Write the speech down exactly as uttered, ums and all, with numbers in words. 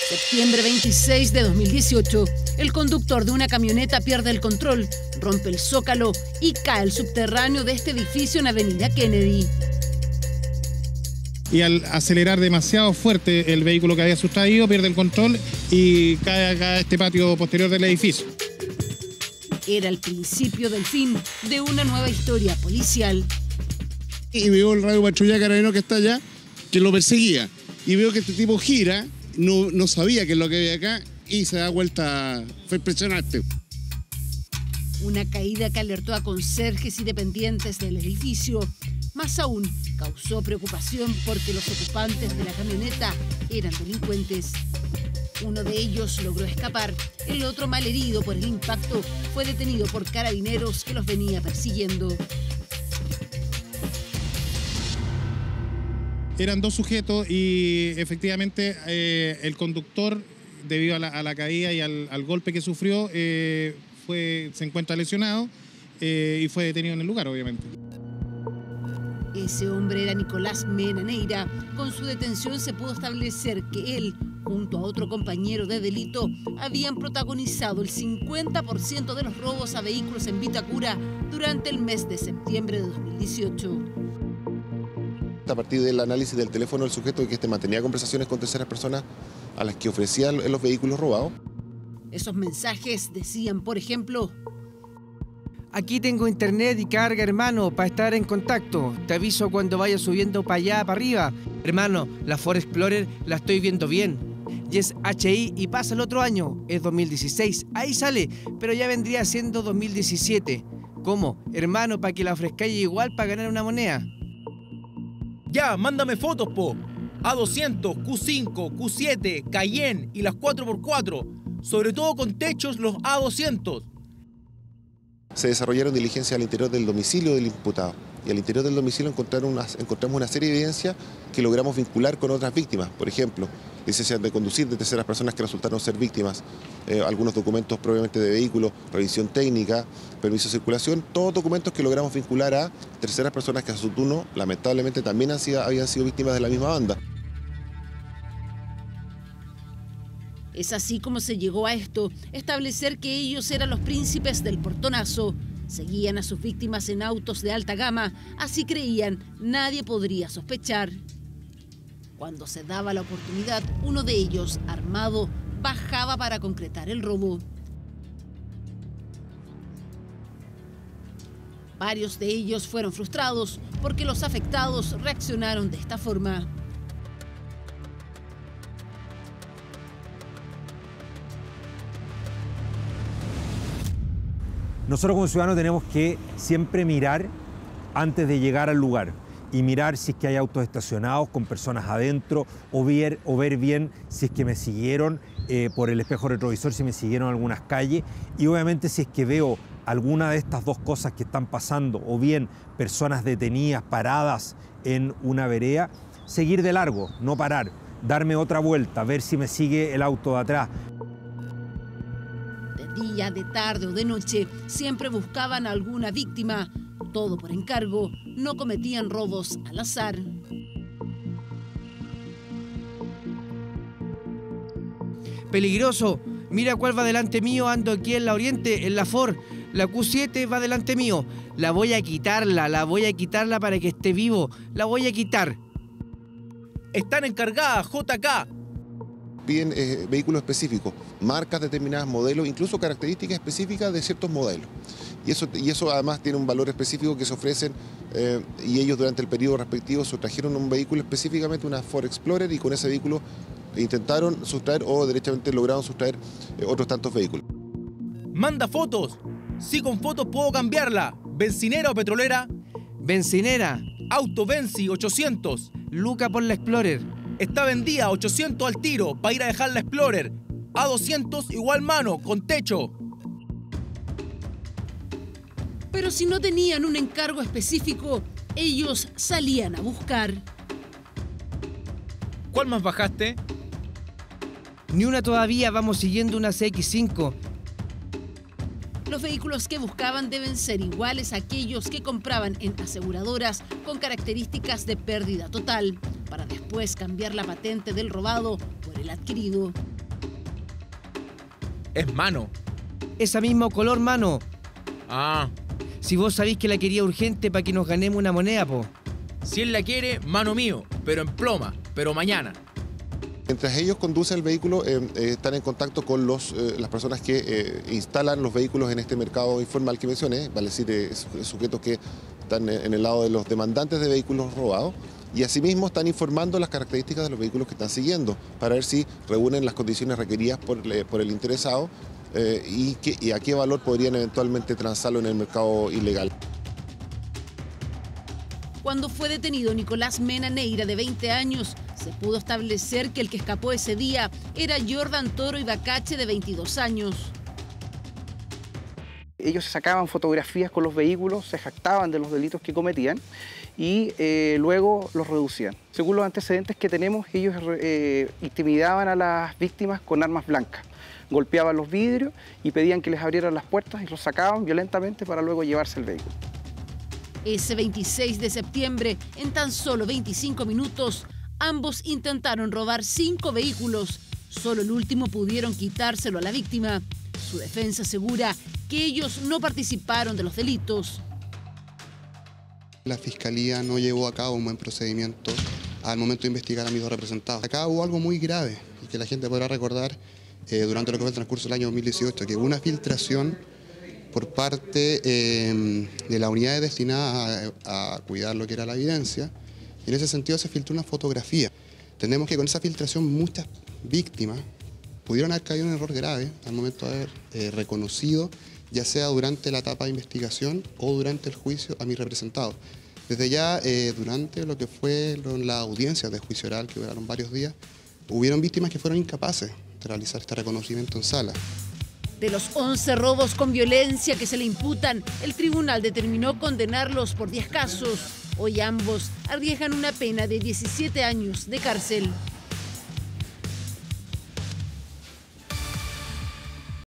Septiembre veintiséis de dos mil dieciocho, el conductor de una camioneta pierde el control, rompe el zócalo y cae al subterráneo de este edificio en Avenida Kennedy. Y al acelerar demasiado fuerte el vehículo que había sustraído, pierde el control y cae acá a este patio posterior del edificio. Era el principio del fin de una nueva historia policial. Y veo el radio patrulla carabinero que está allá, que lo perseguía. Y veo que este tipo gira, no, no sabía qué es lo que había acá y se da vuelta. Fue impresionante. Una caída que alertó a conserjes y dependientes del edificio. Más aún, causó preocupación porque los ocupantes de la camioneta eran delincuentes. Uno de ellos logró escapar, el otro, malherido por el impacto, fue detenido por carabineros que los venía persiguiendo. Eran dos sujetos y efectivamente eh, el conductor, debido a la, a la caída y al, al golpe que sufrió, eh, fue, se encuentra lesionado eh, y fue detenido en el lugar, obviamente. Ese hombre era Nicolás Mena Neira. Con su detención se pudo establecer que él, junto a otro compañero de delito, habían protagonizado el cincuenta por ciento de los robos a vehículos en Vitacura durante el mes de septiembre de dos mil dieciocho. A partir del análisis del teléfono del sujeto y que este mantenía conversaciones con terceras personas a las que ofrecía los vehículos robados. Esos mensajes decían, por ejemplo: aquí tengo internet y carga, hermano, para estar en contacto. Te aviso cuando vaya subiendo para allá, para arriba. Hermano, la Ford Explorer la estoy viendo bien. Y es H I y pasa el otro año. Es dos mil dieciséis. Ahí sale, pero ya vendría siendo dos mil diecisiete. ¿Cómo? Hermano, para que la ofrezcáis igual para ganar una moneda. Ya, mándame fotos, po. A doscientos, Q cinco, Q siete, Cayenne y las cuatro por cuatro. Sobre todo con techos los A doscientos. Se desarrollaron diligencias al interior del domicilio del imputado. Y al interior del domicilio encontraron una, encontramos una serie de evidencias que logramos vincular con otras víctimas. Por ejemplo, licencias de conducir de terceras personas que resultaron ser víctimas, eh, algunos documentos propiamente de vehículo, revisión técnica, permiso de circulación, todos documentos que logramos vincular a terceras personas que a su turno, lamentablemente, también han sido, habían sido víctimas de la misma banda. Es así como se llegó a esto, establecer que ellos eran los príncipes del portonazo. Seguían a sus víctimas en autos de alta gama, así creían, nadie podría sospechar. Cuando se daba la oportunidad, uno de ellos, armado, bajaba para concretar el robo. Varios de ellos fueron frustrados porque los afectados reaccionaron de esta forma. Nosotros como ciudadanos tenemos que siempre mirar antes de llegar al lugar y mirar si es que hay autos estacionados con personas adentro o ver, o ver bien si es que me siguieron eh, por el espejo retrovisor, si me siguieron algunas calles, y obviamente si es que veo alguna de estas dos cosas que están pasando o bien personas detenidas, paradas en una vereda, seguir de largo, no parar, darme otra vuelta, ver si me sigue el auto de atrás. Día, de tarde o de noche, siempre buscaban a alguna víctima. Todo por encargo, no cometían robos al azar. Peligroso. Mira cuál va delante mío, ando aquí en la Oriente, en la Ford. La Q siete va delante mío. La voy a quitarla, la voy a quitarla para que esté vivo. La voy a quitar. Están encargadas, J K. Piden eh, vehículos específicos, marcas determinadas, modelos, incluso características específicas de ciertos modelos. Y eso, y eso además tiene un valor específico que se ofrecen eh, y ellos durante el periodo respectivo sustrajeron un vehículo específicamente, una Ford Explorer, y con ese vehículo intentaron sustraer o derechamente lograron sustraer eh, otros tantos vehículos. Manda fotos. Sí, con fotos puedo cambiarla. ¿Bencinera o petrolera? Bencinera. Auto Benzi ochocientos. Luca por la Explorer. Está vendida ochocientos al tiro para ir a dejar la Explorer. A doscientos igual mano, con techo. Pero si no tenían un encargo específico, ellos salían a buscar. ¿Cuál más bajaste? Ni una todavía, vamos siguiendo una C X cinco. Los vehículos que buscaban deben ser iguales a aquellos que compraban en aseguradoras con características de pérdida total, para después cambiar la patente del robado por el adquirido. Es mano. Esa mismo color, mano. Ah, Si vos sabéis que la quería urgente para que nos ganemos una moneda, po. si él la quiere, mano mío, pero en ploma, pero mañana. Mientras ellos conducen el vehículo, eh, eh, están en contacto con los, eh, las personas que eh, instalan los vehículos en este mercado informal que mencioné, vale decir, eh, sujetos que están en el lado de los demandantes de vehículos robados, y asimismo están informando las características de los vehículos que están siguiendo, para ver si reúnen las condiciones requeridas por, por el interesado eh, y, que, y a qué valor podrían eventualmente transarlo en el mercado ilegal. Cuando fue detenido Nicolás Mena Neira, de veinte años, se pudo establecer que el que escapó ese día era Jordan Toro Ibacache, de veintidós años. Ellos se sacaban fotografías con los vehículos, se jactaban de los delitos que cometían y eh, luego los reducían. Según los antecedentes que tenemos, ellos eh, intimidaban a las víctimas con armas blancas. Golpeaban los vidrios y pedían que les abrieran las puertas y los sacaban violentamente para luego llevarse el vehículo. Ese veintiséis de septiembre, en tan solo veinticinco minutos, ambos intentaron robar cinco vehículos. Solo el último pudieron quitárselo a la víctima. Su defensa asegura que ellos no participaron de los delitos. La Fiscalía no llevó a cabo un buen procedimiento al momento de investigar a mis dos representados. Acá hubo algo muy grave y que la gente podrá recordar eh, durante lo que fue el transcurso del año dos mil dieciocho, que hubo una filtración por parte eh, de las unidades destinadas a, a cuidar lo que era la evidencia, y en ese sentido se filtró una fotografía. Entendemos que con esa filtración muchas víctimas pudieron haber caído en un error grave al momento de haber eh, reconocido, ya sea durante la etapa de investigación o durante el juicio, a mis representados. Desde ya, eh, durante lo que fue la audiencia de juicio oral, que duraron varios días, hubieron víctimas que fueron incapaces de realizar este reconocimiento en sala. De los once robos con violencia que se le imputan, el tribunal determinó condenarlos por diez casos. Hoy ambos arriesgan una pena de diecisiete años de cárcel.